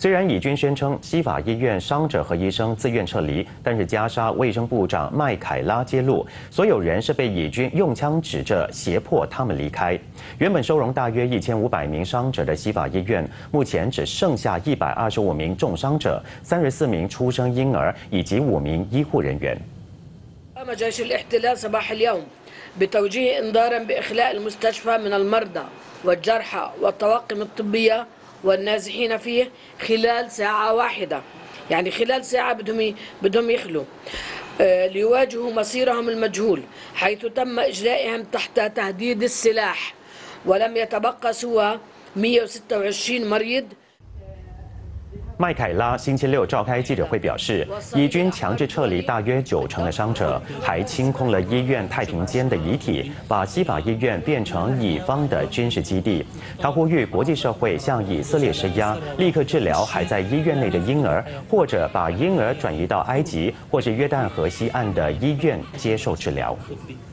虽然以军宣称西法医院伤者和医生自愿撤离，但是加沙卫生部长麦凯拉揭露，所有人是被以军用枪指着胁迫他们离开。原本收容大约1500名伤者的西法医院，目前只剩下125名重伤者、34名出生婴儿以及5名医护人员。 قام جيش الاحتلال صباح اليوم بتوجيه انذارا باخلاء المستشفى من المرضى والجرحى والطواقم الطبيه والنازحين فيه خلال ساعه واحده، يعني خلال ساعه بدهم يخلوا ليواجهوا مصيرهم المجهول، حيث تم اجلائهم تحت تهديد السلاح، ولم يتبقى سوى 126 مريض。 麦凯拉星期六召开记者会表示，以军强制撤离大约90%的伤者，还清空了医院太平间的遗体，把西法医院变成以方的军事基地。他呼吁国际社会向以色列施压，立刻治疗还在医院内的婴儿，或者把婴儿转移到埃及或是约旦河西岸的医院接受治疗。